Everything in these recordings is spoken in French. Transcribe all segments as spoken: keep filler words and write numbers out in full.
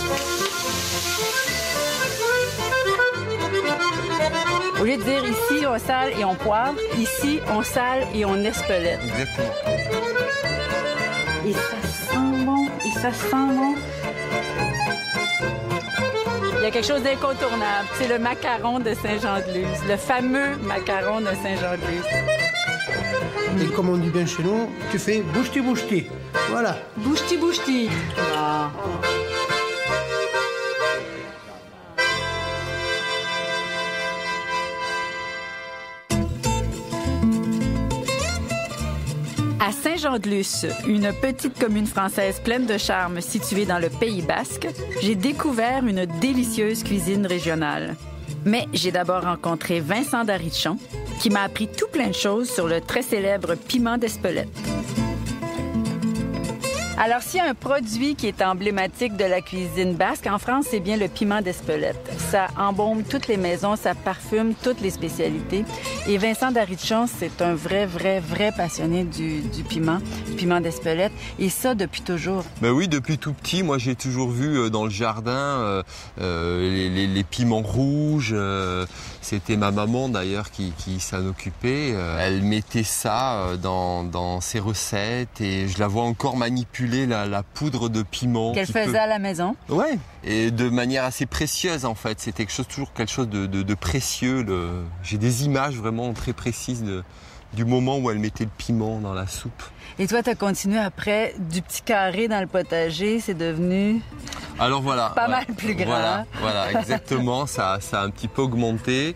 Au lieu de dire ici, on sale et on poivre, ici, on sale et on espelette. Exactement. Et ça sent bon, et ça sent bon. Il y a quelque chose d'incontournable, c'est le macaron de Saint-Jean-de-Luz, le fameux macaron de Saint-Jean-de-Luz. Et comme on dit bien chez nous, tu fais boucheti-boucheti. Voilà. Boucheti-boucheti. Ah. À Saint-Jean-de-Luz, une petite commune française pleine de charme située dans le Pays basque, j'ai découvert une délicieuse cuisine régionale. Mais j'ai d'abord rencontré Vincent d'Arichon, qui m'a appris tout plein de choses sur le très célèbre piment d'Espelette. Alors, s'il y a un produit qui est emblématique de la cuisine basque en France, c'est bien le piment d'Espelette. Ça embaume toutes les maisons, ça parfume toutes les spécialités. Et Vincent d'Arichon, c'est un vrai, vrai, vrai passionné du, du piment, du piment d'Espelette. Et ça, depuis toujours. Ben oui, depuis tout petit, moi j'ai toujours vu euh, dans le jardin euh, euh, les, les, les piments rouges. Euh, c'était ma maman d'ailleurs qui, qui s'en occupait. Euh, elle mettait ça euh, dans, dans ses recettes et je la vois encore manipuler La, la poudre de piment. Qu'elle faisait peut... à la maison? Ouais, et de manière assez précieuse en fait. C'était quelque chose, toujours quelque chose de, de, de précieux. Le... J'ai des images vraiment très précises de, du moment où elle mettait le piment dans la soupe. Et toi, tu as continué après, du petit carré dans le potager, c'est devenu... Alors voilà. Pas ouais, mal plus grand. Voilà, voilà exactement, ça, ça a un petit peu augmenté.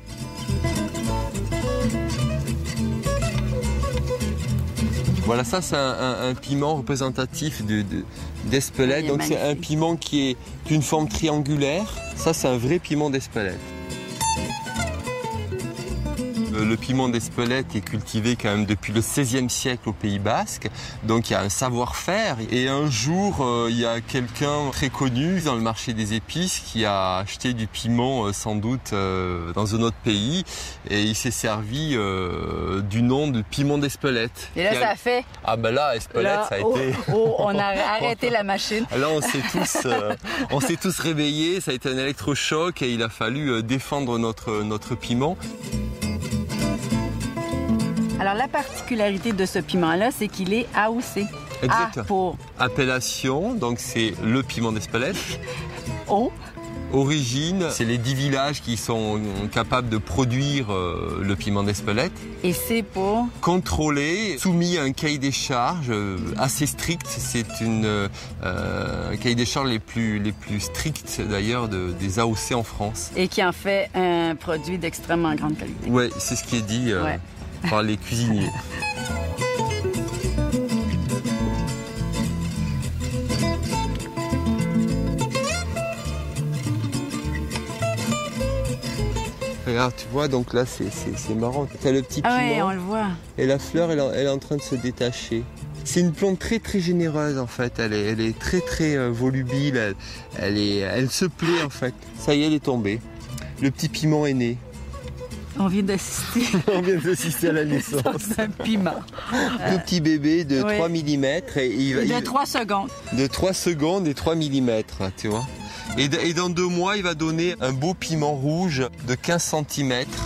Voilà, ça c'est un, un, un piment représentatif de, de, d'Espelette. Donc c'est un piment qui est d'une forme triangulaire. Ça c'est un vrai piment d'Espelette. Le piment d'Espelette est cultivé quand même depuis le seizième siècle au Pays basque, donc il y a un savoir-faire. Et un jour, euh, il y a quelqu'un très connu dans le marché des épices qui a acheté du piment euh, sans doute euh, dans un autre pays et il s'est servi euh, du nom de piment d'Espelette. Et là, a... ça a fait... Ah ben là, Espelette, là, ça a oh, été... Oh, on a arrêté la machine. Là, on s'est tous, euh, on s'est tous réveillés, ça a été un électrochoc et il a fallu euh, défendre notre, notre piment. Alors, la particularité de ce piment-là, c'est qu'il est A O C. Exact. A pour... Appellation, donc c'est le piment d'Espelette. O. Origine, c'est les dix villages qui sont capables de produire euh, le piment d'Espelette. Et c'est pour... Contrôlé, soumis à un cahier des charges euh, assez strict. C'est une, euh, un cahier des charges les plus, les plus stricts d'ailleurs de, des A O C en France. Et qui en fait un produit d'extrêmement grande qualité. Oui, c'est ce qui est dit euh, ouais. par les cuisiniers. Regarde, tu vois, donc là, c'est marrant. Tu as le petit piment. Ah oui, on le voit. Et la fleur, elle, elle est en train de se détacher. C'est une plante très très généreuse en fait. Elle est, elle est très très euh, volubile. Elle, elle, est, elle se plaît en fait. Ça y est, elle est tombée. Le petit piment est né. On vient d'assister. On vient d'assister à la naissance d'un piment. Tout petit bébé de oui. trois millimètres. Et il va, de il... trois secondes. De trois secondes et trois millimètres, tu vois. Et, de, et dans deux mois, il va donner un beau piment rouge de quinze centimètres.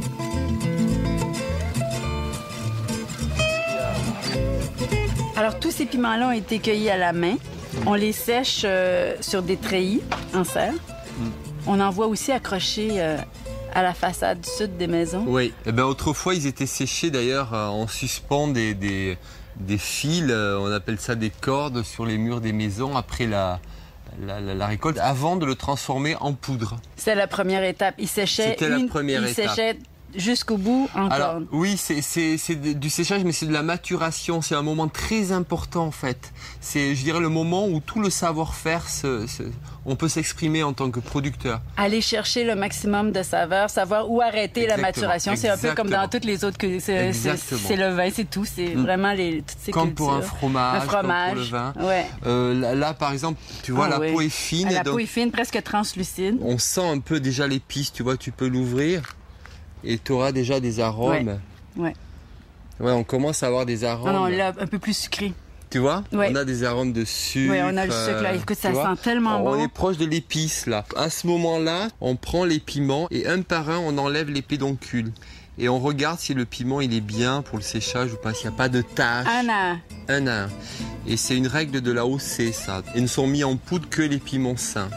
Alors, tous ces piments-là ont été cueillis à la main. On les sèche euh, sur des treillis en serre. Mm. On en voit aussi accrochés euh, à la façade sud des maisons. Oui. Eh bien, autrefois, ils étaient séchés d'ailleurs en suspens des, des, des fils, on appelle ça des cordes, sur les murs des maisons après la... La, la, la récolte, avant de le transformer en poudre. C'est la première étape. Il séchait, C'était la première il étape. séchait jusqu'au bout en Alors, corne. oui, c'est du séchage, mais c'est de la maturation. C'est un moment très important en fait. C'est, je dirais, le moment où tout le savoir-faire, se, se, on peut s'exprimer en tant que producteur. Aller chercher le maximum de saveur, savoir où arrêter Exactement. la maturation. C'est un peu comme dans toutes les autres que c'est le vin, c'est tout. C'est mm. vraiment les toutes ces Comme cultures. pour un fromage, un fromage. comme pour le vin. Ouais. Euh, là, là, par exemple, tu vois, ah, la oui. peau est fine. Ah, la donc, peau est fine, presque translucide. On sent un peu déjà l'épice. Tu vois, tu peux l'ouvrir. Et tu auras déjà des arômes. Ouais. ouais. Ouais, on commence à avoir des arômes. Non, non, là, un peu plus sucré. Tu vois, ouais. On a des arômes de sucre. Oui, on a le sucre là. Écoute, ça sent tellement on bon. On est proche de l'épice là. À ce moment-là, on prend les piments et un par un, on enlève les pédoncules. Et on regarde si le piment il est bien pour le séchage ou pas, s'il n'y a pas de taches. Un à un. Un à un. Et c'est une règle de la O C ça. Et ne sont mis en poudre que les piments sains.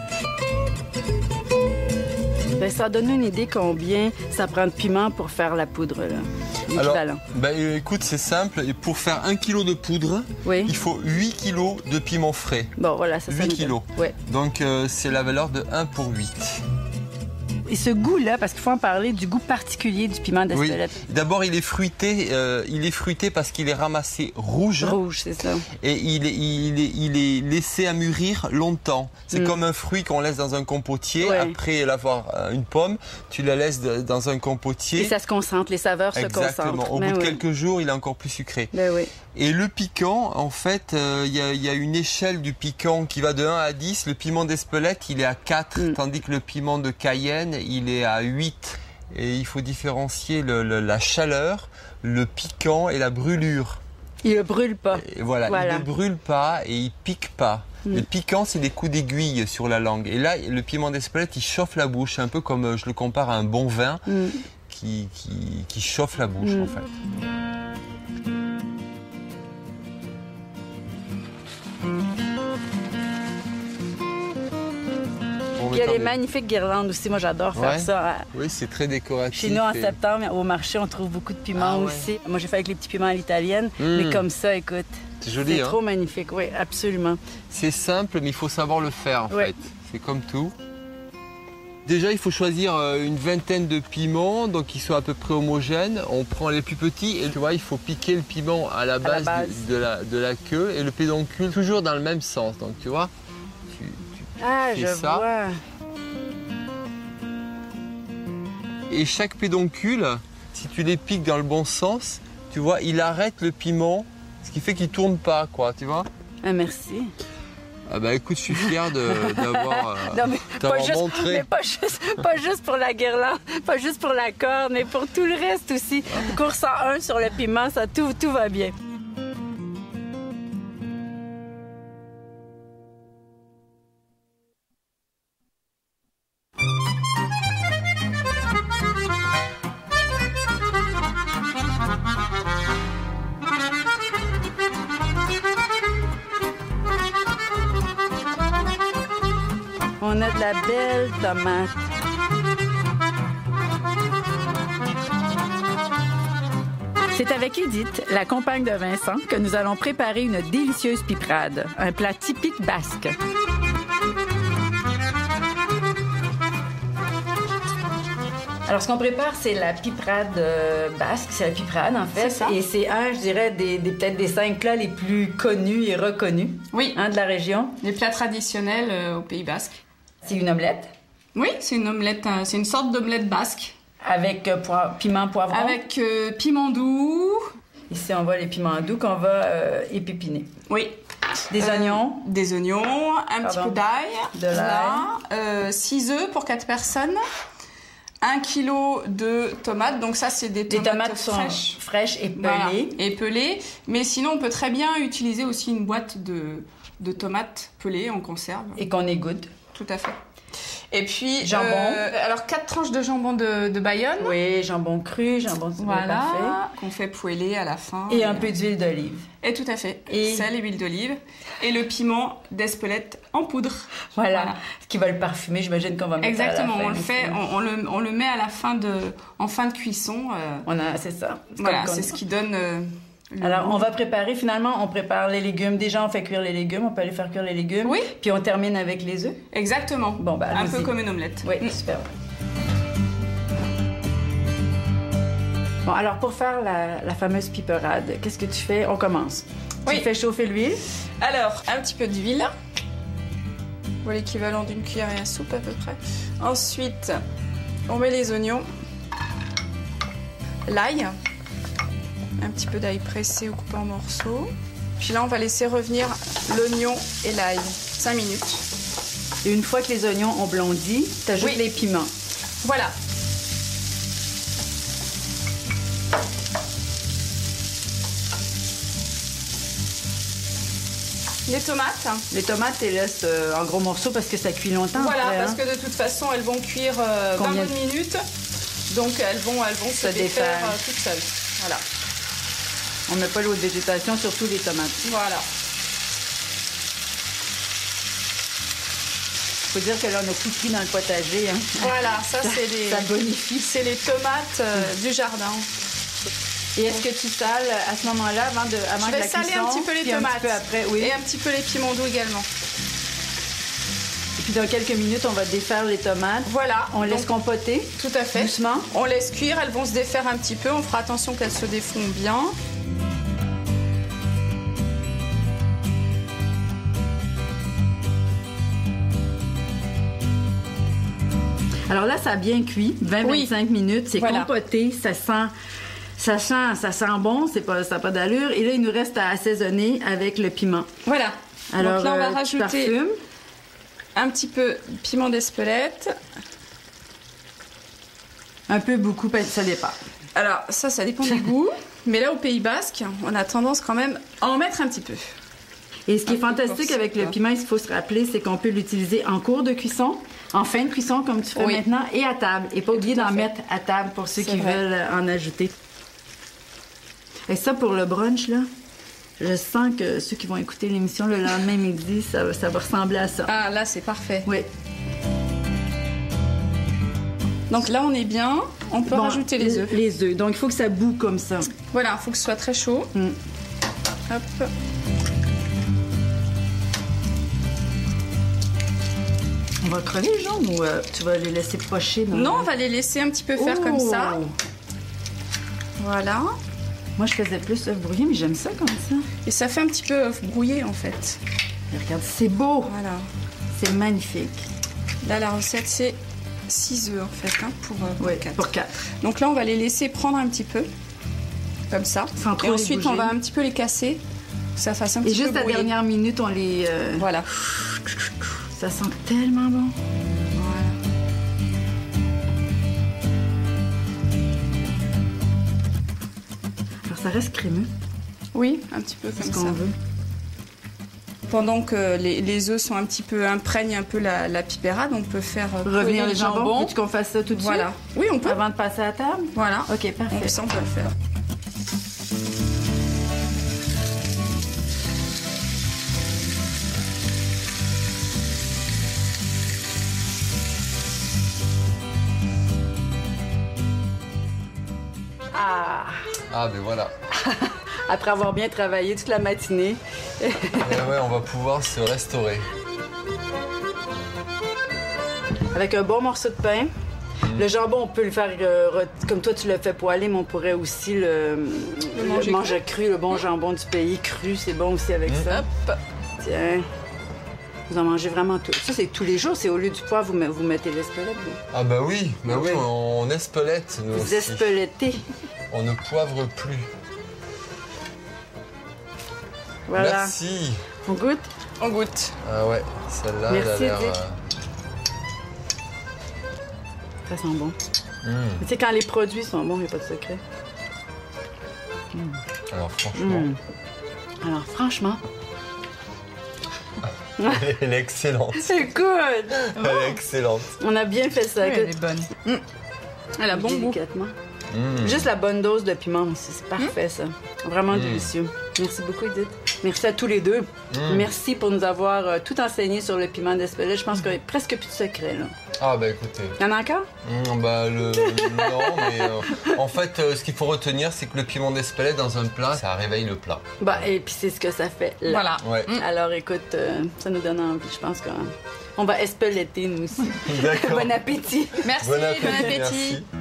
Ben, ça donne une idée combien ça prend de piment pour faire la poudre, là. L'équivalent. Ben, écoute, c'est simple. Et pour faire un kilo de poudre, oui. il faut huit kilos de piment frais. Bon, voilà, ça, ça huit kilos. Ouais. Donc, euh, c'est la valeur de un pour huit. Et ce goût-là, parce qu'il faut en parler du goût particulier du piment d'Espelette. Oui. D'abord, il est fruité. Euh, il est fruité parce qu'il est ramassé rouge. Rouge, c'est ça. Et il est, il est, il est laissé à mûrir longtemps. C'est mm. comme un fruit qu'on laisse dans un compotier. Ouais. Après l'avoir euh, une pomme, tu la laisses de, dans un compotier. Et ça se concentre, les saveurs Exactement. se concentrent. Au Mais bout de oui. quelques jours, il est encore plus sucré. Ben oui. Et le piquant, en fait, il euh, y, y a une échelle du piquant qui va de un à dix. Le piment d'Espelette, il est à quatre, mm. tandis que le piment de Cayenne, il est à huit. Et il faut différencier le, le, la chaleur, le piquant et la brûlure. Il ne brûle pas. Et voilà, voilà, il ne brûle pas et il pique pas. Mm. Le piquant, c'est des coups d'aiguille sur la langue. Et là, le piment d'Espelette, il chauffe la bouche. Un peu comme je le compare à un bon vin mm. qui, qui, qui chauffe la bouche, mm. en fait. Il y a les magnifiques guirlandes aussi. Moi, j'adore faire ouais. ça. Oui, c'est très décoratif. Chez nous, en et... septembre, au marché, on trouve beaucoup de piments ah, ouais. aussi. Moi, j'ai fait avec les petits piments à l'italienne. Mmh. Mais comme ça, écoute, c'est joli. C'est hein? trop magnifique. magnifique. Oui, absolument. C'est simple, mais il faut savoir le faire, en ouais. fait. C'est comme tout. Déjà, il faut choisir une vingtaine de piments, donc qui soient à peu près homogènes. On prend les plus petits et tu vois, il faut piquer le piment à la base, à la base. De, de, la, de la queue et le pédoncule toujours dans le même sens. Donc, tu vois, tu, tu ah, fais je ça. vois. Et chaque pédoncule, si tu les piques dans le bon sens, tu vois, il arrête le piment, ce qui fait qu'il ne tourne pas, quoi, tu vois. Ah, merci. Ah bah écoute, je suis fier d'avoir euh, montré. Mais pas juste, pas juste pour la guirlande, pas juste pour la corne, mais pour tout le reste aussi. Cours cent un sur le piment, ça, tout, tout va bien. On a de la belle tomate. C'est avec Edith, la compagne de Vincent, que nous allons préparer une délicieuse piperade, un plat typique basque. Alors, ce qu'on prépare, c'est la piperade euh, basque, c'est la piperade, en fait. C'est ça. Et c'est un, je dirais, des, des, peut-être des cinq plats les plus connus et reconnus oui. hein, de la région. Les plats traditionnels euh, au Pays basque. C'est une omelette. Oui, c'est une omelette, euh, c'est une sorte d'omelette basque. Avec euh, poivre, piment, poivron. Avec euh, piment doux. Ici, on voit les piments doux qu'on va euh, épépiner. Oui. Des euh, oignons. Des oignons, un Pardon. petit peu d'ail. De l'ail. Euh, six œufs pour quatre personnes. Un kilo de tomates, donc ça c'est des tomates, des tomates fraîches. Sont fraîches et pelées. Voilà, et pelées, mais sinon on peut très bien utiliser aussi une boîte de, de tomates pelées en conserve. Et qu'on égoutte. Tout à fait. Et puis, jambon. Euh, alors quatre tranches de jambon de, de Bayonne. Oui, jambon cru, jambon voilà, qu'on fait poêler à la fin. Et, et un peu d'huile d'olive. Et tout à fait. Et sel et huile d'olive. Et le piment d'Espelette en poudre. Voilà. voilà. Ce qui va le parfumer, j'imagine qu'on va mettre exactement, à la fin. On le fait, on, on, le, on le met à la fin de, en fin de cuisson. Euh, on a, c'est ça. Voilà, c'est ce qui donne. Euh, Alors, goût. On va préparer, finalement, on prépare les légumes. Déjà, on fait cuire les légumes, on peut aller faire cuire les légumes. Oui. Puis on termine avec les œufs. Exactement. Bon, ben, un peu comme une omelette. Oui, mmh. super. Bon, alors, pour faire la, la fameuse piperade, qu'est-ce que tu fais? On commence. Oui. Tu fais chauffer l'huile. Alors, un petit peu d'huile. Voilà l'équivalent d'une cuillère à soupe, à peu près. Ensuite, on met les oignons. L'ail. Un petit peu d'ail pressé ou coupé en morceaux. Puis là, on va laisser revenir l'oignon et l'ail. cinq minutes. Et une fois que les oignons ont blondi, tu ajoutes oui. les piments. Voilà. les tomates. Les tomates, tu les laisses euh, en gros morceaux parce que ça cuit longtemps. Voilà, après, parce hein? que de toute façon, elles vont cuire euh, Combien vingt minutes. Donc elles vont, elles vont se, se défaire défaire. euh, toutes seules. Voilà. On met pas l'eau de végétation, surtout les tomates. Voilà. Faut dire que là, on a tout pris dans le potager. Hein? Voilà, ça c'est les, Ça bonifie. c'est les tomates euh, du jardin. Et est-ce que tu sales à ce moment-là, avant de, avant Je de vais la saler cuisson, un petit peu les puis tomates. un petit peu après, oui. Et un petit peu les piments doux également. Et puis dans quelques minutes, on va défaire les tomates. Voilà. On laisse donc, compoter. tout à fait. Doucement. On laisse cuire, elles vont se défaire un petit peu. On fera attention qu'elles se défont bien. Alors là, ça a bien cuit, vingt à vingt-cinq Oui. minutes. C'est Voilà. compoté, ça sent, ça sent, ça sent bon, c'est pas, ça n'a pas d'allure. Et là, il nous reste à assaisonner avec le piment. Voilà. Alors, donc là, on va euh, tu rajouter parfumes. un petit peu de piment d'Espelette. Un peu, beaucoup, ça dépend. Alors, ça, ça dépend du goût. Mais là, au Pays Basque, on a tendance quand même à en mettre un petit peu. Et ce qui est Un peu fantastique pour avec ça, le quoi. piment, il faut se rappeler, c'est qu'on peut l'utiliser en cours de cuisson, en fin de cuisson, comme tu fais Oui. maintenant, et à table. Et pas oublier Tout à d'en fait. mettre à table pour ceux C'est qui vrai. veulent en ajouter. Et ça, pour le brunch, là, je sens que ceux qui vont écouter l'émission le lendemain midi, ça, va- ça va ressembler à ça. Ah, là, c'est parfait. Oui. Donc là, on est bien. On peut Bon, rajouter les œufs. Les œufs. Donc, il faut que ça boue comme ça. Voilà, il faut que ce soit très chaud. Mm. Hop. On va crever les jambes ou euh, tu vas les laisser pocher? Dans Non, on va les laisser un petit peu faire Oh! comme ça. Voilà. Moi, je faisais plus œufs brouillés, mais j'aime ça comme ça. Et ça fait un petit peu œuf brouillé, en fait. Et regarde, c'est beau. Voilà. C'est magnifique. Là, la recette, c'est six œufs, en fait, hein, pour, euh, pour Oui, quatre. pour quatre. Donc là, on va les laisser prendre un petit peu. Comme ça. Sans trop Et les ensuite, on bouger. va un petit peu les casser. Que ça fasse un Et petit juste peu à la brouiller. dernière minute, on les... euh, Voilà. Ça sent tellement bon. Voilà. Alors, ça reste crémeux. Oui, un petit peu C'est ce comme qu'on ça. veut. Pendant que les, les œufs sont un petit peu imprègnent un peu la, la pipérade, on peut faire euh, Revenir couler les jambons. Veux-tu qu'on fasse ça tout de Voilà. suite? Oui, on peut. Avant de passer à la table? Voilà. OK, parfait. Donc ça, on peut le faire. Ah! Ah ben voilà. Après avoir bien travaillé toute la matinée. Et ouais, on va pouvoir se restaurer. Avec un bon morceau de pain. Le jambon, on peut le faire euh, re- comme toi, tu le fais poêler, mais on pourrait aussi le, le manger manger cru. Le bon jambon du pays cru, c'est bon aussi avec ça. Hop. Tiens. Vous en mangez vraiment tout. Ça, c'est tous les jours. C'est au lieu du poivre, vous, met- vous mettez l'espelette. vous. Ah bah oui, bah oui, Oui. on espelette nous Vous aussi. espelettez. On ne poivre plus. Voilà. Merci. On goûte? On goûte. Ah ouais, celle-là, elle a Merci, l'air... Dick. euh, Ça sent bon. hmm. Mais tu sais, quand les produits sont bons, il n'y a pas de secret. Alors franchement, Mm. Alors, franchement... elle est excellente. Écoute! Elle est excellente. On a bien fait ça. Oui, elle Écoute, est bonne. Elle a bon goût. délicatement. Mm. Juste la bonne dose de piment aussi, c'est parfait ça. Vraiment Mm. délicieux. Merci beaucoup Edith. Merci à tous les deux. Mm. Merci pour nous avoir euh, tout enseigné sur le piment d'Espelette. Je pense qu'il n'y a presque plus de secret là. Ah bah écoutez, Il y en a encore? mm, bah le... non, mais euh, en fait, euh, ce qu'il faut retenir, c'est que le piment d'Espelette dans un plat, ça réveille le plat. Bah, et puis c'est ce que ça fait là. Voilà. Ouais. Alors écoute, euh, ça nous donne envie. Je pense qu'on on va espeletter nous aussi. D'accord. Bon appétit. Merci, Bon appétit. merci. Merci.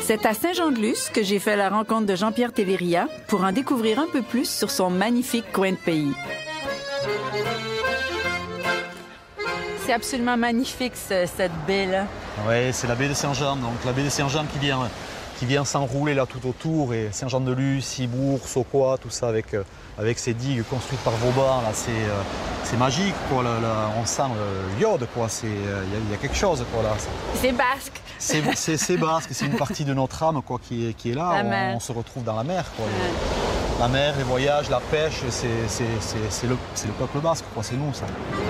C'est à Saint-Jean-de-Luz que j'ai fait la rencontre de Jean-Pierre Telleria pour en découvrir un peu plus sur son magnifique coin de pays. C'est absolument magnifique, ce, cette baie-là. Oui, c'est la baie de Saint-Jean. Donc la baie de Saint-Jean qui vient, qui vient s'enrouler là tout autour. Et Saint-Jean-de-Luz, Cibourg, Sauquois, tout ça avec, euh, avec ces digues construites par Vauban. Là, c'est, euh, c'est magique, quoi. Là, là, on sent euh, l'iode, quoi. Il euh, y, y a quelque chose, quoi, là. C'est basque. C'est basque, c'est une partie de notre âme, quoi, qui est, qui est là. On, on se retrouve dans la mer, quoi. Ouais. La mer, les voyages, la pêche, c'est le, le peuple basque, quoi. C'est nous, ça.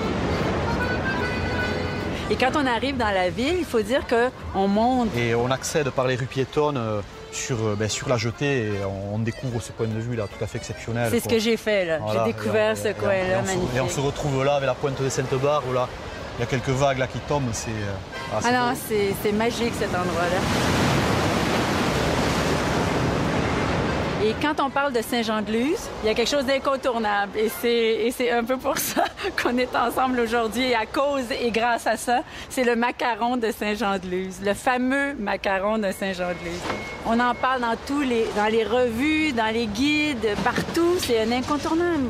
Et quand on arrive dans la ville, il faut dire qu'on monte. Et on accède par les rues piétonnes euh, sur, euh, ben, sur la jetée et on, on découvre ce point de vue là tout à fait exceptionnel. C'est ce que j'ai fait là. Voilà. J'ai découvert on, ce coin-là magnifique. Et on se retrouve là avec la pointe des Sainte-Barbe où là, il y a quelques vagues là qui tombent. C'est euh, ah, ah non, c'est magique cet endroit-là. Et quand on parle de Saint-Jean-de-Luz, il y a quelque chose d'incontournable. Et c'est un peu pour ça qu'on est ensemble aujourd'hui. Et à cause et grâce à ça, c'est le macaron de Saint-Jean-de-Luz, le fameux macaron de Saint-Jean-de-Luz. On en parle dans, tous les, dans les revues, dans les guides, partout. C'est un incontournable.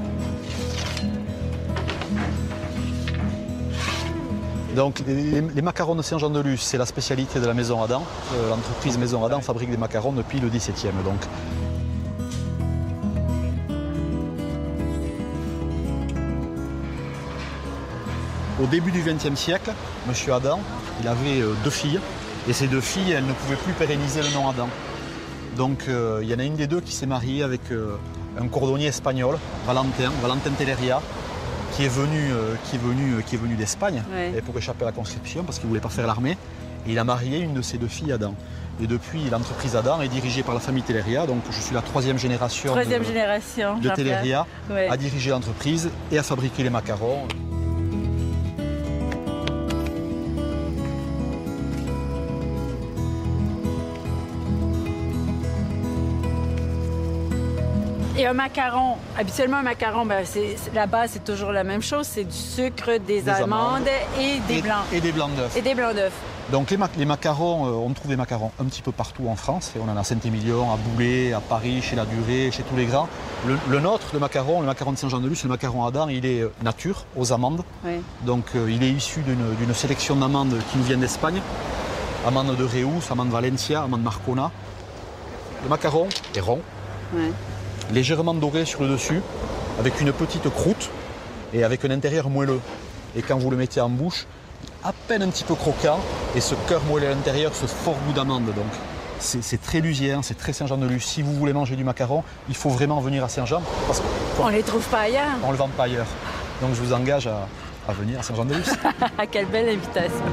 Donc les, les macarons de Saint-Jean-de-Luz, c'est la spécialité de la Maison Adam. Euh, L'entreprise Maison Adam fabrique des macarons depuis le dix-septième. Donc. Au début du vingtième siècle, M. Adam, il avait euh, deux filles. Et ces deux filles, elles ne pouvaient plus pérenniser le nom Adam. Donc euh, il y en a une des deux qui s'est mariée avec euh, un cordonnier espagnol, Valentin, Valentin Telleria, qui est venu, euh, qui est venu, euh, qui est venu d'Espagne ouais. pour échapper à la conscription parce qu'il ne voulait pas faire l'armée. Et il a marié une de ses deux filles, Adam. Et depuis, l'entreprise Adam est dirigée par la famille Telleria. Donc je suis la troisième génération troisième de, génération, de Telleria ouais. à diriger l'entreprise et à fabriquer les macarons. Et un macaron, habituellement un macaron, ben la base c'est toujours la même chose, c'est du sucre, des, des amandes, amandes et des et, blancs. Et des blancs d'œufs. Et des blancs d'œufs. Donc les, ma les macarons, euh, on trouve des macarons un petit peu partout en France. Et on en a à Saint-Émilion, à Boulay, à Paris, chez La Durée, chez tous les grands. Le, le nôtre, le macaron, le macaron de Saint-Jean-de-Luz, le macaron Adam, il est euh, nature, aux amandes. Oui. Donc euh, il est issu d'une sélection d'amandes qui nous viennent d'Espagne. Amandes de Reus, amandes Valencia, amandes Marcona. Le macaron est rond. Oui. Légèrement doré sur le dessus, avec une petite croûte et avec un intérieur moelleux. Et quand vous le mettez en bouche, à peine un petit peu croquant, et ce cœur moelleux à l'intérieur, ce fort goût d'amande. Donc c'est très lusien, c'est très Saint-Jean-de-Luz. Si vous voulez manger du macaron, il faut vraiment venir à Saint-Jean. On ne les trouve pas ailleurs. On ne le vend pas ailleurs. Donc je vous engage à, à venir à Saint-Jean-de-Luz. Quelle belle invitation.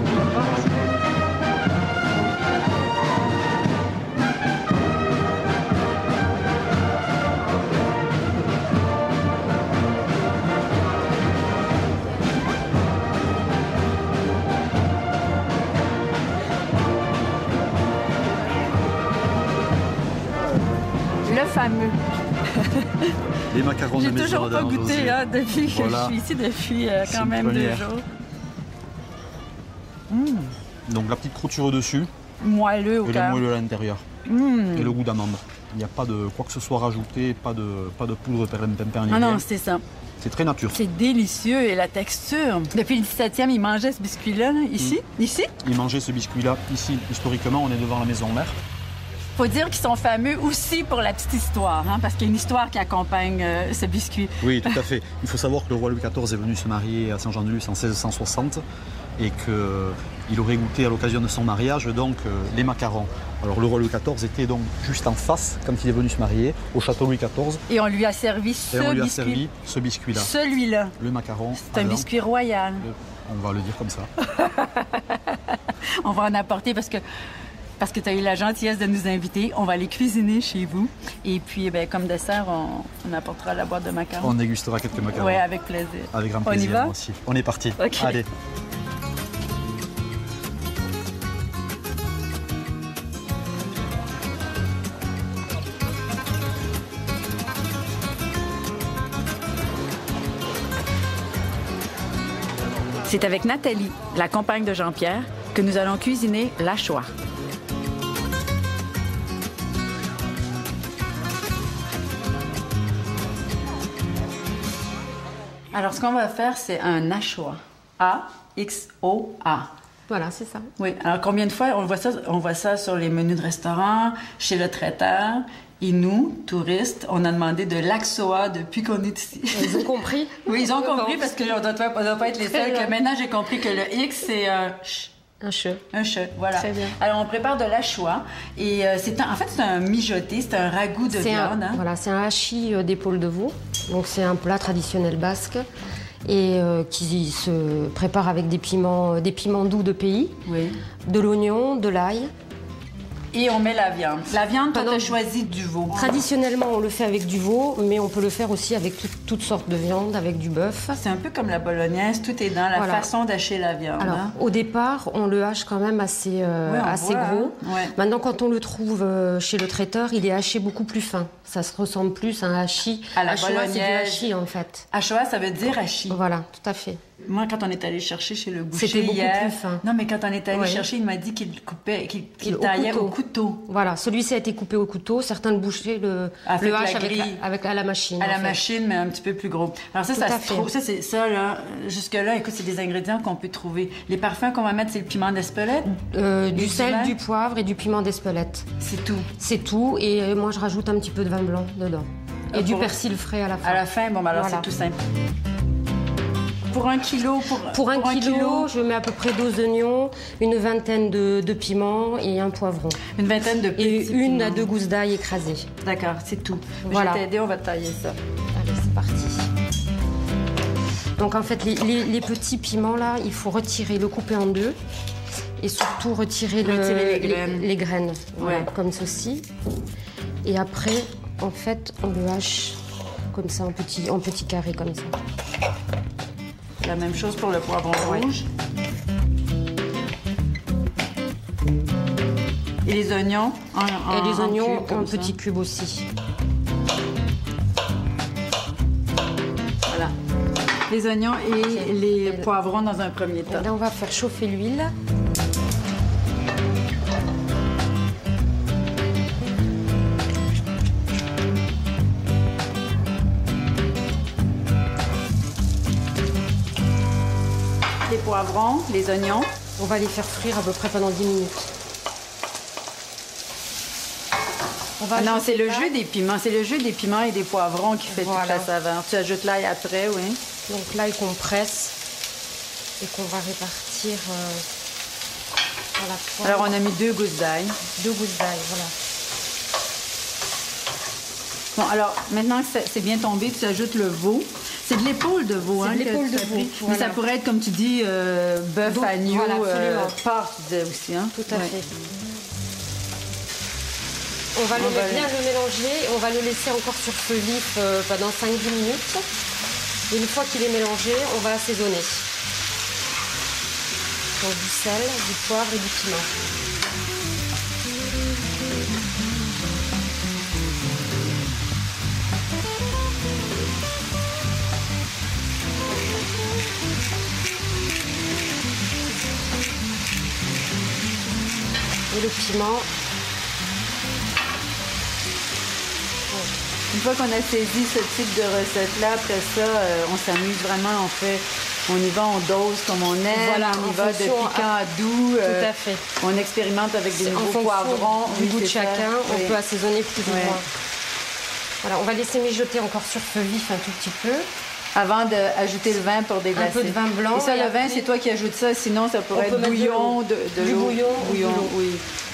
Le fameux. Les macarons de Maison Adam. J'ai toujours pas goûté hein, depuis que voilà. je suis ici, depuis euh, quand même deux jours. Mmh. Donc la petite croûture au-dessus. Moelleux au Et cœur. le moelleux à l'intérieur. Mmh. Et le goût d'amande. Il n'y a pas de quoi que ce soit rajouté, pas de, pas de poudre de perlimpinpin. Ah non, c'est ça. C'est très nature. C'est délicieux et la texture. Depuis le dix-septième, ils mangeaient ce biscuit-là, là, ici, mmh. ici. Ils mangeaient ce biscuit-là ici. Historiquement, on est devant la maison mère. Il faut dire qu'ils sont fameux aussi pour la petite histoire, hein, parce qu'il y a une histoire qui accompagne euh, ce biscuit. Oui, tout à fait. Il faut savoir que le roi Louis quatorze est venu se marier à Saint-Jean-de-Luz en seize cent soixante et qu'il aurait goûté à l'occasion de son mariage donc euh, les macarons. Alors le roi Louis quatorze était donc juste en face quand il est venu se marier au château Louis quatorze. Et on lui a servi ce biscuit. Et on lui a servi ce biscuit-là. Celui-là. Le macaron. C'est un biscuit royal. Le... On va le dire comme ça. On va en apporter parce que Parce que tu as eu la gentillesse de nous inviter. On va aller cuisiner chez vous. Et puis, ben, comme dessert, on, on apportera la boîte de macarons. On dégustera quelques macarons. Oui, avec plaisir. Avec grand plaisir. On y va? Aussi. On est parti. Okay. Allez. C'est avec Nathalie, la compagne de Jean-Pierre, que nous allons cuisiner l'Achois. Alors, ce qu'on va faire, c'est un hachois. A X O A. Voilà, c'est ça. Oui. Alors, combien de fois on voit ça, on voit ça sur les menus de restaurant, chez le traiteur? Et nous, touristes, on a demandé de l'Axoa depuis qu'on est ici. Ils ont compris? Oui, ils ont compris parce qu'on ne doit, doit pas être les seuls. Que maintenant, j'ai compris que le X, c'est un ch. Un che. Un che, voilà. Très bien. Alors, on prépare de l'hachois. Et euh, c'est un, en fait, c'est un mijoté, c'est un ragoût de viande. Un, hein? Voilà, c'est un hachis euh, d'épaule de veau. Donc, c'est un plat traditionnel basque et euh, qui se prépare avec des piments, des piments doux de pays, Oui. de l'oignon, de l'ail. Et on met la viande. La viande, toi, Ah non. t'as choisi du veau. Traditionnellement, on le fait avec du veau, mais on peut le faire aussi avec tout- toutes sortes de viandes, avec du bœuf. C'est un peu comme la bolognaise, tout est dans la Voilà. façon d'hacher la viande. Alors, hein? au départ, on le hache quand même assez, euh, Ouais, on assez voit, gros. hein. Ouais. Maintenant, quand on le trouve euh, chez le traiteur, il est haché beaucoup plus fin. Ça se ressemble plus à un hachis. À la Hachois, c'est du bolognaise. hachis, en fait. Hachois, ça veut dire hachis. Voilà, tout à fait. Moi, quand on est allé chercher chez le boucher C'était beaucoup hier, plus fin. non, mais quand on est allé Ouais. chercher, il m'a dit qu'il coupait, qu'il qu'il Au taillait couteau. au couteau. Voilà, celui-ci a été coupé au couteau. Certains le bouchers le, Avec le la hachent avec, grille. la- avec à la machine. À en la fait. machine, mais un petit peu plus gros. Alors ça, Tout ça à se fait. trouve, ça, c'est ça, là. Jusque-là, écoute, c'est des ingrédients qu'on peut trouver. Les parfums qu'on va mettre, c'est le piment d'Espelette. Euh, du du sel, vin. du poivre et du piment d'Espelette. C'est tout. C'est tout. Et euh, moi, je rajoute un petit peu de vin blanc dedans. Et Euh, du pour- persil frais à la fin. À la fin, bon, ben alors Voilà. c'est tout simple. Pour un kilo, pour, Pour un, kilo, je mets à peu près douze oignons, une vingtaine de, de piments et un poivron. une vingtaine de Et petits une piments. à deux gousses d'ail écrasées. D'accord, c'est tout. Voilà. Je vais t'aider, on va tailler ça. Allez, c'est parti. Donc en fait, les, les- les petits piments là, il faut retirer, le couper en deux. Et surtout retirer, le- Retirer les graines. les graines, voilà, Ouais. comme ceci. Et après, en fait, on le hache comme ça, en petits en petits carrés comme ça. La même chose pour le poivron Ouais. rouge. Et les oignons en, en- Et les en oignons cubes, comme en ça. petits cubes aussi. Voilà. Les oignons et Ok. les Et- poivrons dans un premier Et temps. là, on va faire chauffer l'huile. Les poivrons, les oignons. On va les faire frire à peu près pendant dix minutes. On va Ah non, ajouter c'est le l'ail. jus des piments. C'est le jus des piments et des poivrons qui fait toute Voilà. la saveur. Tu ajoutes l'ail après, oui. Donc l'ail qu'on presse et qu'on va répartir euh, à la fois. Alors, on a mis deux gousses d'ail. Deux gousses d'ail, voilà. Bon, alors, maintenant que c'est- c'est bien tombé, tu ajoutes le veau. C'est de l'épaule de veau, C'est hein, de que l'épaule tu de as veau, pris. Mais voilà. ça pourrait être, comme tu dis, euh, bœuf, Donc, agneau, voilà, euh, absolument. porc, tu disais aussi, hein? Tout à Ouais. fait. On va On le va bien le- le mélanger. On va le laisser encore sur feu vif euh, pendant cinq dix minutes. Et une fois qu'il est mélangé, on va assaisonner. Donc du sel, du poivre et du piment. Et le piment. Une fois qu'on a saisi ce type de recette-là, après ça, euh, on s'amuse vraiment, on fait, on y va, on dose comme on aime, Voilà, on y en va de fonction- piquant à doux. euh, Tout à fait. On expérimente avec des En nouveaux fonction poivrons. du Oui, goût de c'est ça. chacun, on Oui. peut assaisonner plus ou Ouais. moins. Voilà, on va laisser mijoter encore sur feu vif un tout petit peu. Avant d'ajouter le vin pour déglacer. peu de vin blanc, Et ça, et le vin, après- c'est toi qui ajoutes ça, sinon ça pourrait On peut être mettre de bouillon, l'eau. de, de Du l'eau. bouillon ou de l'eau. oui.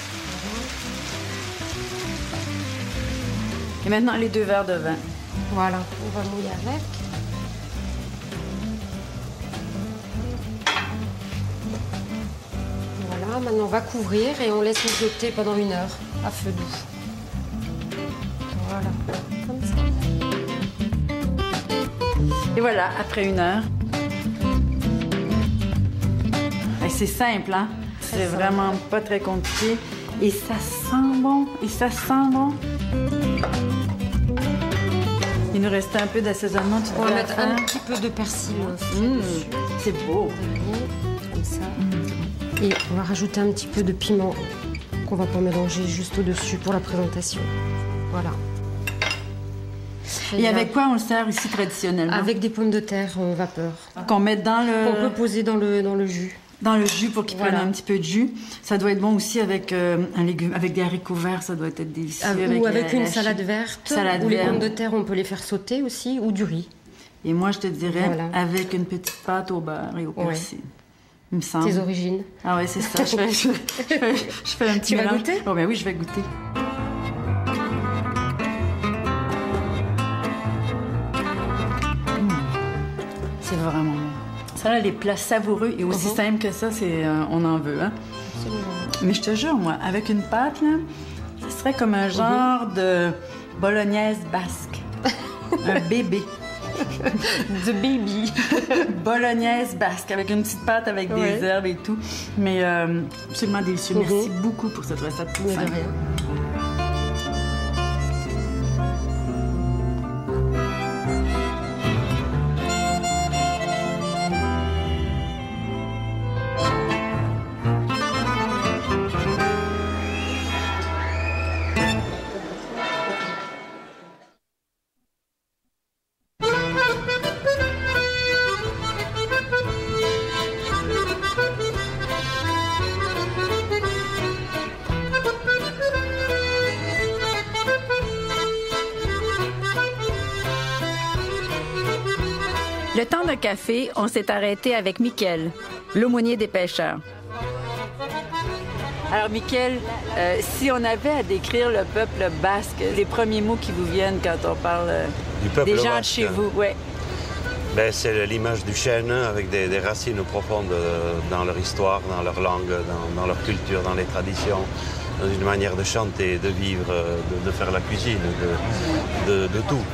Et maintenant, les deux verres de vin. Voilà, on va mouiller avec. Voilà, maintenant on va couvrir et on laisse mijoter pendant une heure à feu doux. Voilà, comme ça. Et voilà, après une heure. Et c'est simple, hein? C'est simple. vraiment pas très compliqué. Et ça sent bon. Et ça sent bon. Il nous restait un peu d'assaisonnement. Tu On va devais mettre faire. un petit peu de persil aussi Mmh, dessus. c'est beau. Comme ça. Et on va rajouter un petit peu de piment qu'on va pas mélanger juste au-dessus pour la présentation. Voilà. très Et bien. avec quoi on le sert ici traditionnellement? Avec des pommes de terre euh, vapeur. Qu'on met dans le... On peut poser dans le, dans le jus. Dans le jus pour qu'il Voilà. prenne un petit peu de jus. Ça doit être bon aussi avec euh, un légume, avec des haricots verts, ça doit être délicieux. Avec, avec ou la- avec la une chi- salade verte. Salade ou les verte. pommes de terre, on peut les faire sauter aussi, ou du riz. Et moi, je te dirais, Voilà. avec une petite pâte au beurre et au Ouais. persil. Il me semble. Tes origines. Ah ouais, c'est ça. Je fais, je fais- je fais- je fais un petit Tu vas mélange. goûter? Oh ben oui, je vais goûter. Mmh. C'est vraiment bon. Ça, là, les plats savoureux et aussi Mhm. simples que ça, c'est, euh, on en veut, hein? Mais je te jure, moi, avec une pâte, là, ce serait comme un genre de bolognaise basque. Un bébé. The baby. Bolognaise basque, avec une petite pâte avec des Ouais. herbes et tout. Mais euh, absolument délicieux. Mhm. Merci beaucoup pour cette recette. toute Mais de simple. rien. Le temps d'un café, on s'est arrêté avec Mickaël, l'aumônier des pêcheurs. Alors, Mickaël, euh, si on avait à décrire le peuple basque, les premiers mots qui vous viennent quand on parle euh, Du peuple des gens de basque. chez vous, ouais. Ben, c'est l'image du chêne avec des, des racines profondes euh, dans leur histoire, dans leur langue, dans, dans leur culture, dans les traditions, dans une manière de chanter, de vivre, euh, de, de faire la cuisine, de, de, de tout.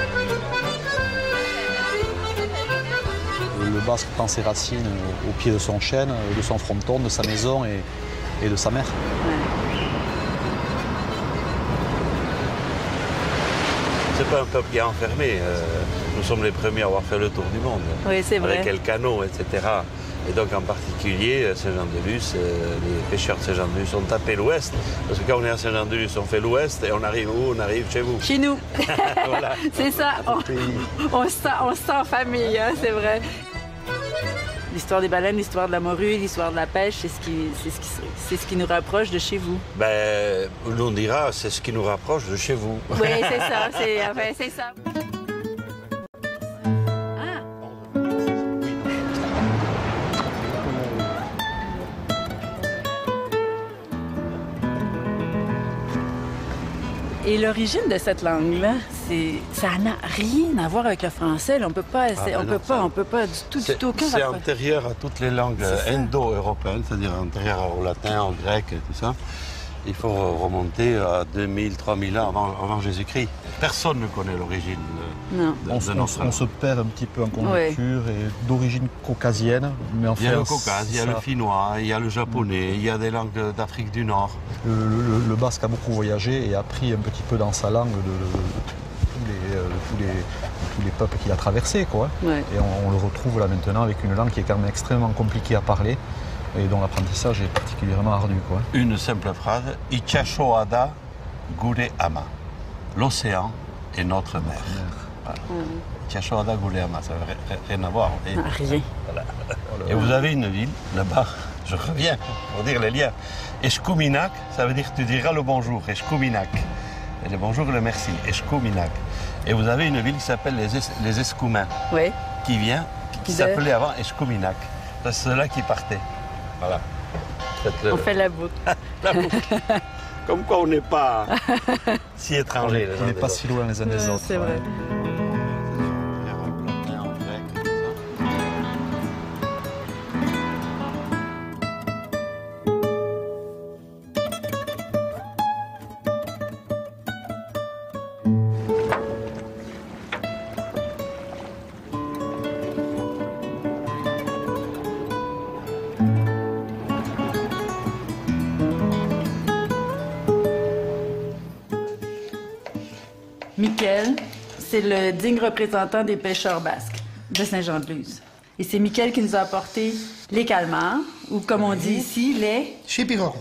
Le Basque prend ses racines au pied de son chêne, de son fronton, de sa maison et, et de sa mère. C'est pas un peuple qui est enfermé. euh, nous sommes les premiers à avoir fait le tour du monde. Oui, c'est vrai. Avec Elcano, et cetera. Et donc en particulier, Saint-Jean-de-Luz, euh, les pêcheurs de Saint-Jean-de-Luz ont tapé l'ouest. Parce que quand on est à Saint-Jean-de-Luz, on fait l'ouest et on arrive où? On arrive chez vous. Chez nous. Voilà. C'est ça. On, on, se sent, on se sent en famille, hein, c'est vrai. L'histoire des baleines, l'histoire de la morue, l'histoire de la pêche, c'est ce qui, c'est ce qui, c'est ce qui nous rapproche de chez vous. Ben, on dira, c'est ce qui nous rapproche de chez vous. Oui, c'est ça. C'est, enfin, c'est ça. Et l'origine de cette langue-là, c'est, ça n'a rien à voir avec le français. Là. On peut pas, Ah, ben on non, peut pas, ça- on peut pas du tout, du C'est tout aucun c'est rapport. antérieur à toutes les langues C'est ça. indo-européennes, c'est-à-dire antérieur au latin, au grec et tout ça. Il faut remonter à deux mille, trois mille ans avant, avant Jésus-Christ. Personne ne connaît l'origine de, Non. de- On, de se- on notre se- langue. on se perd un petit peu en conjecture et d'origine caucasienne. Mais enfin, Il y a le Caucase, il y a ça- le finnois, il y a le japonais, il y a des langues d'Afrique du Nord. Le, le- le Basque a beaucoup voyagé et a pris un petit peu dans sa langue de, de- de tous, les, euh, de tous, les, de tous les peuples qu'il a traversés, quoi. Ouais. Et on, on le retrouve là maintenant avec une langue qui est quand même extrêmement compliquée à parler et dont l'apprentissage est particulièrement ardu, quoi. Une simple phrase, Ichashoada Gure Ama. L'océan est notre mer. Voilà. Ichashoada Gure Ama, ça n'a ri- rien à voir. Et, Ah, rien. et vous avez une ville là-bas, je reviens pour dire les liens. Eshkuminak, ça veut dire tu diras le bonjour, Eshkuminak. Et le bonjour et le merci, Eshkuminak. Et vous avez une ville qui s'appelle les, Es- les Escoumins, Oui. qui vient, qui De- s'appelait avant Eshkuminak. C'est ceux-là qui partaient. Voilà. Faites-le. On fait la boucle. La boucle. Comme quoi on n'est pas si étrangers. les On uns n'est des pas autres. si loin les uns des autres. C'est vrai. Mickaël, c'est le digne représentant des pêcheurs basques de Saint-Jean-de-Luz. Et c'est Mickaël qui nous a apporté les calmars, ou comme on dit ici, les Chipiron.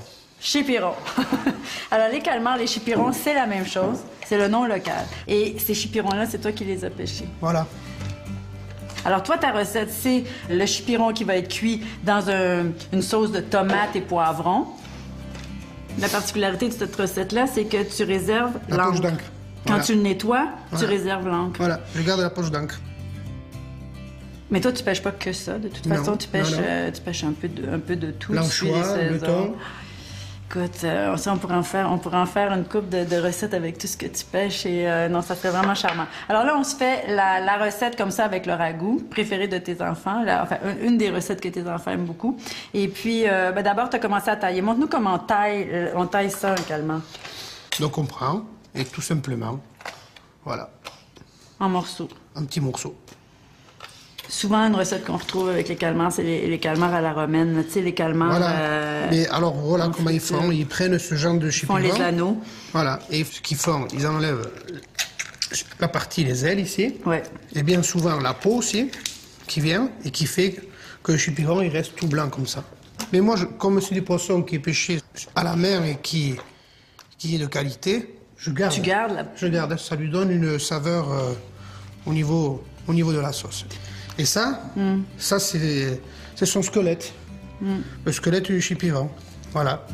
Chipirons. Alors, les calmars, les chipirons, c'est la même chose. C'est le nom local. Et ces chipirons-là, c'est toi qui les as pêchés. Voilà. Alors, toi, ta recette, c'est le chipiron qui va être cuit dans un- une sauce de tomates et poivrons. La particularité de cette recette-là, c'est que tu réserves La poche l'encre. d'encre. Quand Voilà. tu le nettoies, tu Voilà. réserves l'encre. Voilà, je garde la poche d'encre. Mais toi, tu pêches pas que ça. De toute Non, façon, tu pêches, non, non. euh, tu pêches un peu de, un peu de tout. Tu suis les L'anchois, le saisons. thon. Écoute, euh, ça, on pourrait en faire, on pourrait en faire une coupe de, de recettes avec tout ce que tu pêches et euh, non, ça serait vraiment charmant. Alors là, on se fait la, la recette comme ça avec le ragoût, préféré de tes enfants, là, enfin une, une des recettes que tes enfants aiment beaucoup. Et puis, euh, ben, d'abord, tu as commencé à tailler. Montre-nous comment on taille, euh, on taille ça, un calmar, Donc on prend, et tout simplement, voilà, en morceaux. un petit morceau. Souvent, une recette qu'on retrouve avec les calmars, c'est les, les calmars à la romaine. Tu sais, les calmars. Voilà. euh, Mais alors voilà en comment ils friture. font. Ils prennent ce genre de Ils font chipiron. les anneaux. Voilà. Et ce qu'ils font, ils enlèvent la partie, les ailes ici. Ouais. Et bien souvent la peau aussi, qui vient et qui fait que le chipiron il reste tout blanc comme ça. Mais moi, je- comme c'est des poissons qui est pêché à la mer et qui, qui est de qualité, je garde. Tu gardes la... Je garde. Ça lui donne une saveur euh, au, niveau, au niveau de la sauce. Et ça, ça c'est c'est son squelette. Le squelette du chipiron. Voilà.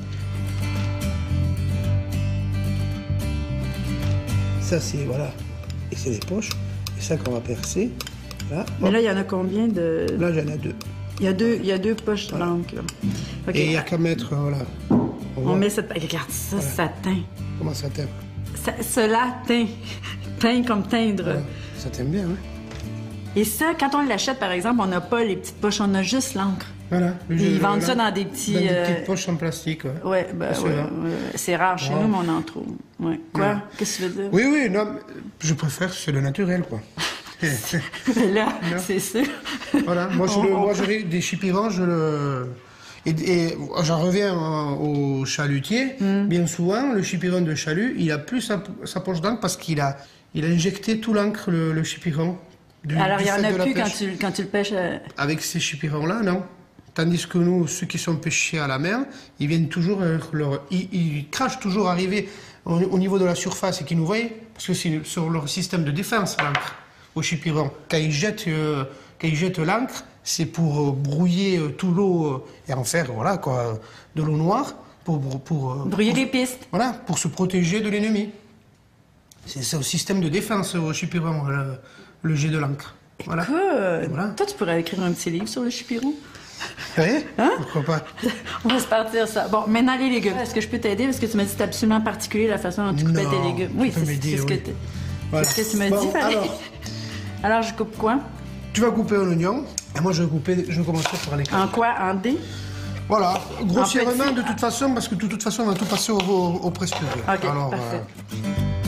Ça c'est, voilà. Et c'est les poches. Et ça qu'on va percer. Là, Mais hop. là, il y en a combien de... Là j'en ai deux. Il y a deux, il y a deux poches blanches, là. OK. Et il n'y a qu'à mettre, voilà. On On voit met cette... Regarde ça, ça teint. comment ça t'aime. Ça, cela teint. Teint comme teindre. Voilà. Ça t'aime bien, hein. Et ça, quand on l'achète, par exemple, on n'a pas les petites poches, on a juste l'encre. Voilà. Le Ils jeu- vendent là, ça dans des petits, Dans des euh, petites poches en plastique, ouais. Ouais, ben, C'est ouais, vrai. ouais. C'est rare chez Wow. nous, mais on en trouve. Ouais. Quoi? Ouais. Qu'est-ce que tu veux dire? Oui, oui, non, mais je préfère, c'est le naturel, quoi. Mais là, Non. c'est sûr. Voilà, moi, je, On- le, on- moi, je, ris- des chipirons, je le... Et, et j'en reviens euh, au chalutier. Hmm. Bien souvent, le chipiron de chalut, il a plus sa, sa poche d'encre parce qu'il a, il a injecté tout l'encre, le, le chipiron. Du, Alors, du il y en fait a de la plus quand pêche. tu, quand tu le pêches. euh, Avec ces chipirons-là, non. Tandis que nous, ceux qui sont pêchés à la mer, ils viennent toujours, euh, leur, ils, ils crachent toujours arriver au, au niveau de la surface et qu'ils nous voient, parce que c'est sur leur système de défense, l'encre, au chipiron. Quand ils jettent, euh, quand ils jettent l'encre, c'est pour euh, brouiller euh, tout l'eau euh, et en faire, voilà, quoi, de l'eau noire, pour, pour, pour, euh, Brouiller pour- des pistes. voilà, pour se protéger de l'ennemi. C'est ça, au système de défense au chipiron, le, le jet de l'encre. Voilà. Cool. Voilà. Toi, tu pourrais écrire un petit livre sur le chipiron. Oui, Hein? pourquoi pas. On va se partir ça. Bon, maintenant les légumes. Est-ce que je peux t'aider? Parce que tu m'as dit que c'est absolument particulier la façon dont tu coupais Non, tes légumes. Oui, tu peux c'est m'aider, c'est ce que oui. tu... Voilà. C'est ce que tu m'as Bon, dit. fallait- alors. Alors, je coupe quoi? Tu vas couper un oignon, et moi je vais couper, je vais commencer par les En quoi? En dés? Voilà, grossièrement petit. de toute façon, parce que de toute façon on va tout passer au, au, au presse-purée. OK, Alors, parfait. euh,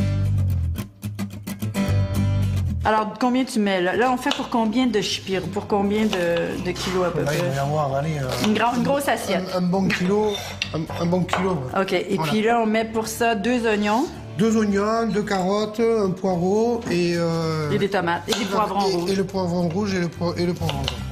Alors, combien tu mets là? Là, on fait pour combien de chipirons? Pour combien de, de kilos à peu là il va y près? avoir, allez, euh, Une, gra- une grosse assiette. un, un bon kilo, un, un bon kilo. ouais. OK. Et Voilà. puis là, on met pour ça deux oignons Deux oignons, deux carottes, un poireau et... euh, et des tomates et des poivrons et, rouges. et le poivron rouge et le, po- et le poivron jaune.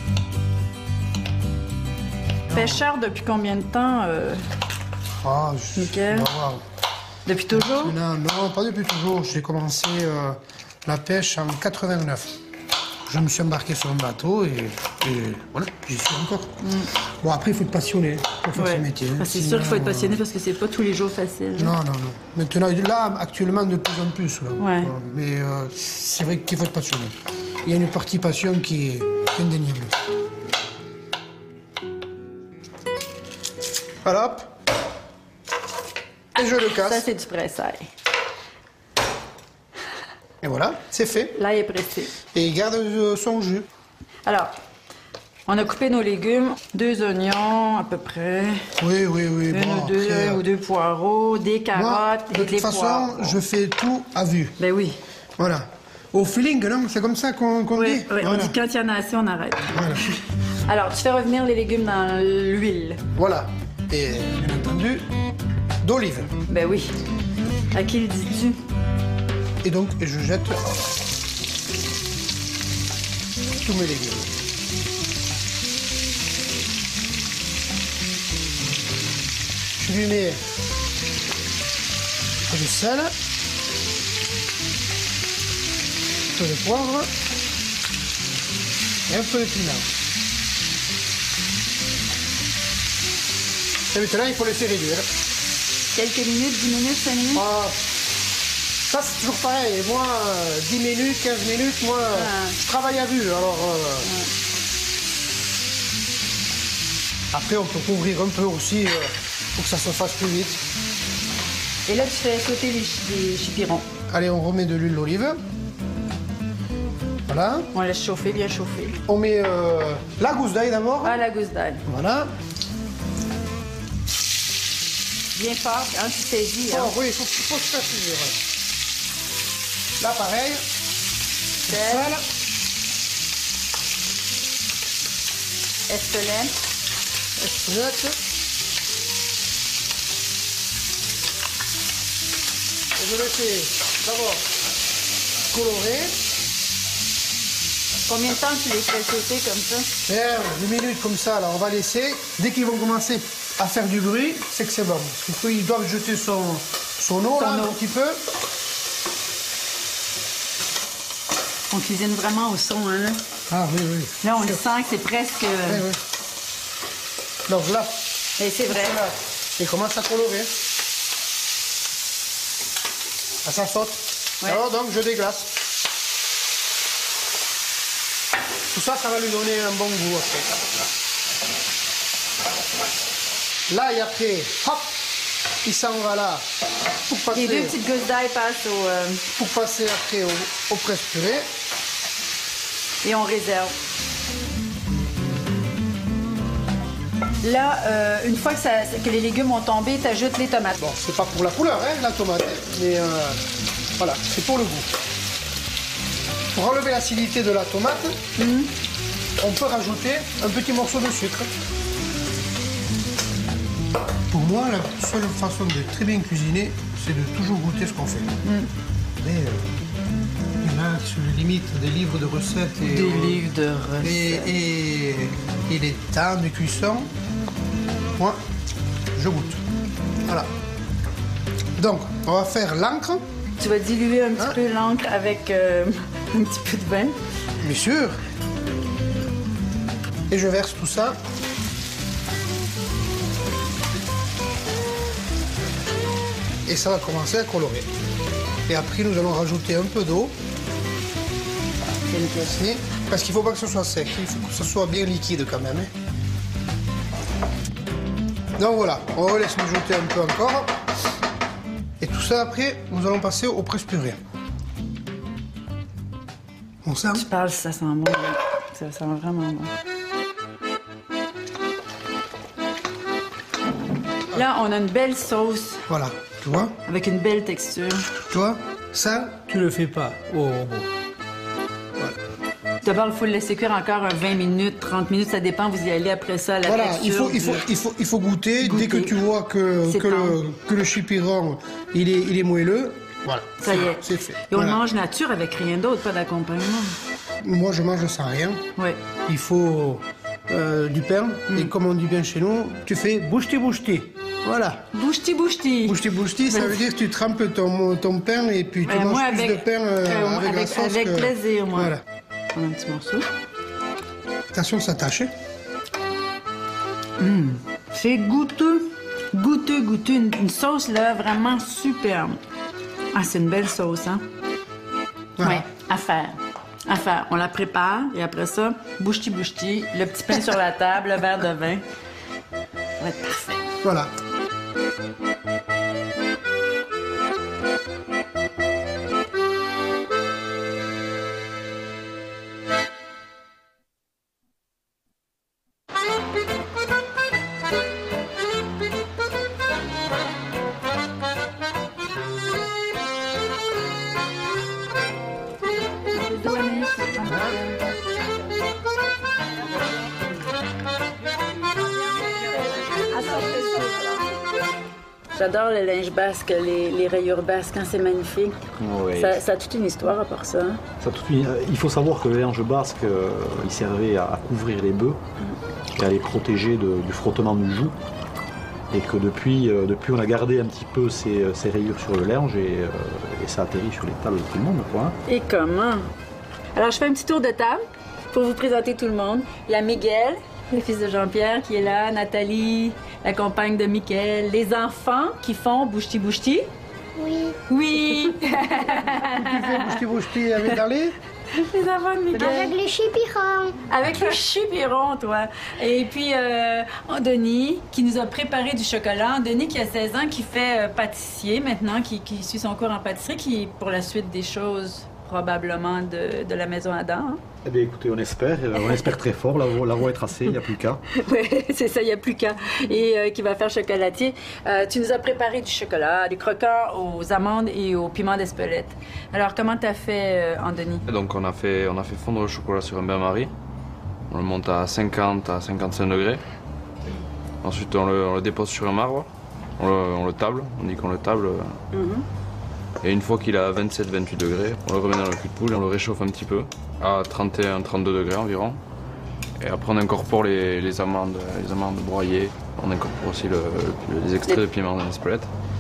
Pêcheur depuis combien de temps? euh, Ah, je, Nickel. on va voir. Depuis toujours? Non, non, pas depuis toujours. J'ai commencé euh, la pêche en quatre-vingt-neuf. Je me suis embarqué sur un bateau et, et voilà, j'y suis encore. Bon, après, il faut être passionné pour faire Ouais. ce métier. Ah, c'est Sinon, sûr qu'il faut être euh, passionné parce que c'est pas tous les jours facile. Non, non, non. Maintenant, là, actuellement, de plus en plus. Là. Ouais. Euh, Mais euh, c'est vrai qu'il faut être passionné. Il y a une partie passion qui est indéniable. Voilà, hop. Et je le Ça, casse. c'est du pressail. Et voilà, c'est fait. Là, il est pressé. Et il garde euh, son jus. Alors, on a coupé nos légumes, deux oignons à peu près, Oui, oui, oui. une bon, ou deux après, euh, ou deux poireaux, des moi, carottes de et des toute façon, poivrons. je fais tout à vue. Ben oui. Voilà. Au feeling, non? C'est comme ça qu'on qu'on Oui, dit? oui, on Voilà. dit quand il y en a assez, on arrête. Voilà. Alors, tu fais revenir les légumes dans l'huile. Voilà. Et bien entendu, d'olive. Ben oui. À qui le dis-tu? Et donc, je jette tous mes légumes. Je lui mets du sel, un peu de poivre et un peu de piment. Et maintenant, il faut laisser réduire. Quelques minutes, dix minutes, cinq minutes? Ah, ça, c'est toujours pareil. Moi, dix minutes, quinze minutes, moi, ah. je travaille à vue. Alors, euh... ouais. Après, on peut couvrir un peu aussi euh, pour que ça se fasse plus vite. Et là, tu fais sauter les, ch les chipirons. Allez, on remet de l'huile d'olive. Voilà. On laisse chauffer, bien chauffer. On met euh, la gousse d'ail d'abord. Ah, la gousse d'ail. Voilà. Bien fort, hein, tu saisis. Hein. Oh, oui, il faut, faut se faire saisir. Là, pareil. Sel. Espelette. Espelette. Et je le fais d'abord colorer. Combien de temps tu les fais sauter comme ça? Bien, deux minutes comme ça, là, on va laisser. Dès qu'ils vont commencer à faire du bruit, c'est que c'est bon. Parce qu'ils doivent jeter son, son eau, son là, eau. un petit peu. On cuisine vraiment au son, hein? Ah oui, oui. Là, on le sent que c'est presque... Oui, oui. Donc là... Et c'est vrai. Là, il commence à colorer. Ah, ça saute. Ouais. Alors donc, je déglace. Tout ça, ça va lui donner un bon goût après. Là, et après, hop, il s'en va là. Pour passer, les deux petites gousses d'ail passent au... Euh... Pour passer après au, au presse-purée. Et on réserve. Là, euh, une fois que, ça, que les légumes ont tombé, tu ajoutes les tomates. Bon, c'est pas pour la couleur, hein, la tomate, mais euh, voilà, c'est pour le goût. Pour enlever l'acidité de la tomate, mmh. on peut rajouter un petit morceau de sucre. Pour moi, la seule façon de très bien cuisiner, c'est de toujours goûter ce qu'on fait. Mmh. Mais euh, il y en a qui se limitent des livres de recettes. Et, des euh, livres de recettes. Et, et, et les temps de cuisson. Moi, je goûte. Voilà. Donc, on va faire l'encre. Tu vas diluer un petit hein? peu l'encre avec euh, un petit peu de vin. Bien sûr. Et je verse tout ça. Et ça va commencer à colorer. Et après, nous allons rajouter un peu d'eau. Parce qu'il ne faut pas que ce soit sec. Il faut que ce soit bien liquide quand même. Hein. Donc voilà, on laisse mijoter un peu encore. Et tout ça, après, nous allons passer au presse-purée. On sent? Tu parles, ça sent bon. Ça sent vraiment bon. Là, on a une belle sauce. Voilà, tu vois? Avec une belle texture. Tu vois? Ça, tu le fais pas au robot. D'abord, il faut le laisser cuire encore vingt minutes, trente minutes, ça dépend, vous y allez après ça, la voilà, texture. Il faut, il, faut, il, faut, il faut goûter. goûter. Dès que tu vois que, que, le, que le chipiron, il est, il est moelleux, voilà, ça y est. C'est fait. Et on voilà. le mange nature avec rien d'autre, pas d'accompagnement. Moi, je mange sans rien. Ouais. Il faut euh, du pain, mm. et comme on dit bien chez nous, tu fais boucheti-boucheti. Voilà. Boucheti-boucheti. Boucheti-boucheti, ça veut dire que tu trempes ton, ton pain et puis tu ouais, manges moi, plus avec, de pain euh, euh, avec, avec la sauce. Avec que... plaisir, moi. Voilà. Un petit morceau. Attention, ça tâche. Mmh. C'est goûteux, goûteux, goûteux. Une, une sauce, là, vraiment superbe. Ah, c'est une belle sauce, hein? Voilà. Oui, à faire. À faire. On la prépare et après ça, boucheti-boucheti, le petit pain sur la table, le verre de vin. Ça va être parfait. Voilà. J'adore le linge basque, les, les rayures basques, hein, c'est magnifique. Oui. Ça, ça a toute une histoire à part ça. ça toute une... Il faut savoir que le linge basque, euh, il servait à, à couvrir les bœufs mmh. et à les protéger de, du frottement du joug. et que depuis, euh, depuis on a gardé un petit peu ces, ces rayures sur le linge et, euh, et ça atterrit sur les tables de tout le monde. Quoi, hein. Et comment? Alors, je fais un petit tour de table pour vous présenter tout le monde. Il y a Miguel, le fils de Jean-Pierre, qui est là, Nathalie, la compagne de Miguel, les enfants qui font boucheti boucheti. Oui. Oui! Tu fais boucheti boucheti avec Darley? Les enfants de Miguel. Avec les chipirons. Avec les chipirons, toi. Et puis, euh, Denis, qui nous a préparé du chocolat. Denis, qui a seize ans, qui fait euh, pâtissier maintenant, qui, qui suit son cours en pâtisserie, qui, pour la suite des choses, probablement de, de la maison Adam. Hein? Eh bien, écoutez, on espère, on espère très fort. La voie, la voie est tracée, il n'y a plus qu'à. Oui, c'est ça, il n'y a plus qu'à. Et euh, qui va faire chocolatier. Euh, tu nous as préparé du chocolat, des croquants aux amandes et au piment d'Espelette. Alors, comment tu as fait, euh, Anthony? Donc, on a fait, on a fait fondre le chocolat sur un bain-marie. On le monte à cinquante à cinquante-cinq degrés. Ensuite, on le, on le dépose sur un marbre. On le, on le table, on dit qu'on le table. Mm-hmm. Et une fois qu'il est à vingt-sept à vingt-huit degrés, on le remet dans le cul de poule et on le réchauffe un petit peu, à trente et un à trente-deux degrés environ. Et après on incorpore les, les, amandes, les amandes broyées, on incorpore aussi le, le, les extraits de piment d'Espelette.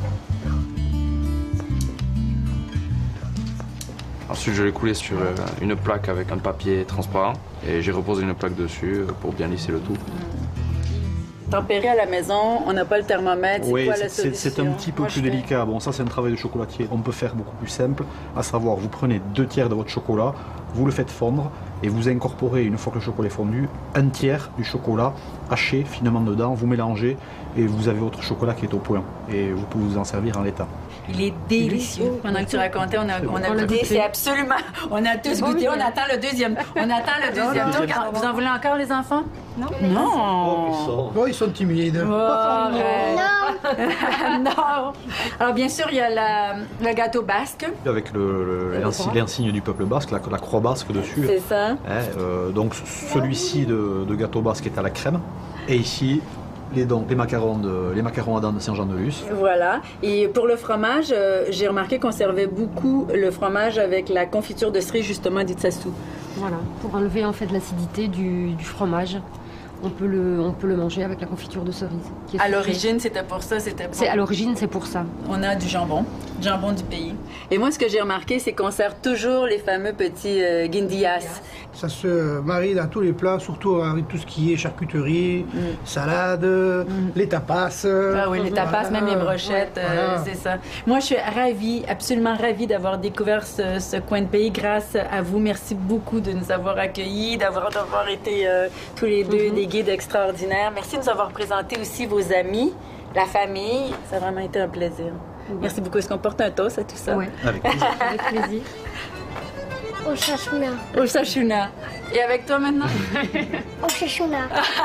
Ensuite je l'ai coulé sur une plaque avec un papier transparent et j'ai reposé une plaque dessus pour bien lisser le tout. Tempérer à la maison, on n'a pas le thermomètre, c'est oui, quoi la solution? C'est un petit peu Moi, plus fais... délicat. Bon, ça c'est un travail de chocolatier. On peut faire beaucoup plus simple, à savoir vous prenez deux tiers de votre chocolat, vous le faites fondre et vous incorporez, une fois que le chocolat est fondu, un tiers du chocolat haché finement dedans, vous mélangez et vous avez votre chocolat qui est au point. Et vous pouvez vous en servir en l'état. Il est délicieux. Pendant que tu racontais, on a, on a bon. goûté. C'est absolument... On a tous goûté. On attend le deuxième. On attend le deuxième. Donc, vous en voulez encore, les enfants? Non. Non. Oh, ils sont timides. Oh, arrête. Non. Non. Alors, bien sûr, il y a la, le gâteau basque. Avec l'insigne du peuple basque, la, la croix basque dessus. C'est ça. Hein, euh, donc celui-ci de, de gâteau basque est à la crème. Et ici, les, donc, les macarons de, les macarons Adam de Saint-Jean-de-Luz. Voilà. Et pour le fromage, euh, j'ai remarqué qu'on servait beaucoup le fromage avec la confiture de cerise, justement, d'Itsasu. Voilà, pour enlever en fait l'acidité du, du fromage. On peut, le, on peut le manger avec la confiture de cerise. Qui est À sucrée. l'origine, c'était pour ça, c'était C'est à l'origine, c'est pour ça. On a du jambon, jambon du pays. Et moi, ce que j'ai remarqué, c'est qu'on sert toujours les fameux petits euh, guindillas. Ça se marie dans tous les plats, surtout avec tout ce qui est charcuterie, Mm. salade, mm. les tapas. Ah oui, les tapas, Voilà. même les brochettes, euh, Voilà. c'est ça. Moi, je suis ravie, absolument ravie d'avoir découvert ce, ce coin de pays grâce à vous. Merci beaucoup de nous avoir accueillis, d'avoir, d'avoir été euh, tous les deux Mm-hmm. des guides extraordinaires. Merci de nous avoir présenté aussi vos amis, la famille. Ça a vraiment été un plaisir. Oui. Merci beaucoup. Est-ce qu'on porte un toast à tout ça? Ouais. Avec plaisir. Avec plaisir. Au chachuna. Au Sachuna. Et avec toi maintenant? Au chachuna.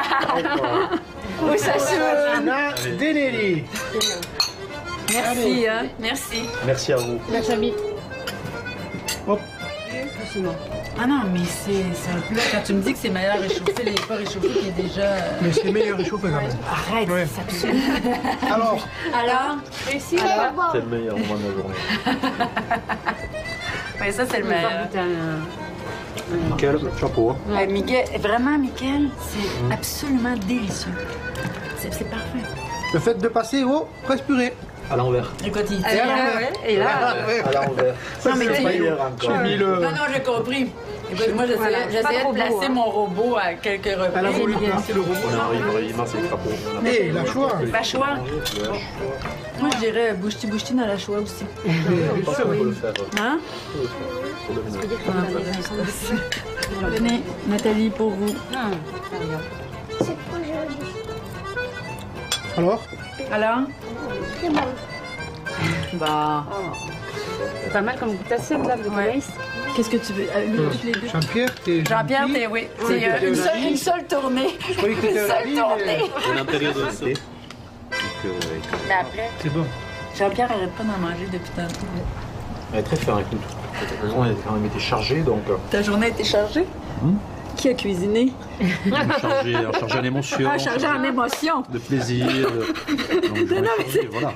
Au Sachuna. Anna Denelli. Merci, hein. Merci. Merci à vous. Merci Ami. Hop. Ah non, mais c'est c'est un plat. Quand tu me dis que c'est meilleur réchauffé, les pas réchauffé qui est déjà. euh, Mais c'est meilleur réchauffé quand même. Arrête, Ouais. c'est absolument. Alors, Alors? C'est bon. C'est le meilleur moment de la journée. Oui, ça, c'est le meilleur. Nickel, chapeau. Hein. Euh, Miguel, vraiment, Miguel, c'est absolument délicieux. C'est c'est parfait. le fait de passer au presse purée. À l'envers. Écoute, il Et tient. à l'envers. Et là. À l'envers. Non, mais tu- J'ai mis le. Non, non, j'ai compris. Écoute, moi, j'essayais Voilà, j'essayais pas de de robot, placer hein. mon robot à quelques Elle a reprises. voulu placer le robot. On arrive vraiment, c'est le crapaud. Et la choix. La choix. Moi, je dirais boucheti boucheti dans la choix aussi. Je pense qu'on peut le faire. Hein? Pour demain. Venez, Nathalie, pour vous. C'est trop joli. Alors, Alors? C'est bon. Bah. C'est pas mal comme goût assiette là, de Ouais. maïs. Qu'est-ce que tu veux? Euh, lui, tous les deux. Jean-Pierre, t'es. Jean-Pierre, gentil. t'es, oui. Oui, C'est euh, t'étais une, au seule, Navy. une seule tournée. Je croyais que Une t'étais au seule Navy, tournée. On est en période de thé. Mais après, C'est bon. Jean-Pierre arrête pas d'en manger depuis tantôt. Elle est très fin, écoute. On a quand même été chargé, donc Ta journée a été chargée? Hmm. Qui a cuisiné? chargé, chargé en émotion, Ah, chargée en émotion. de plaisir. De... Donc, je vais charger, voilà.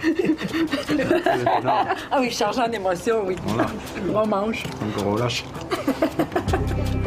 Ah oui, chargée en émotion, oui. Voilà. On mange. Donc on relâche.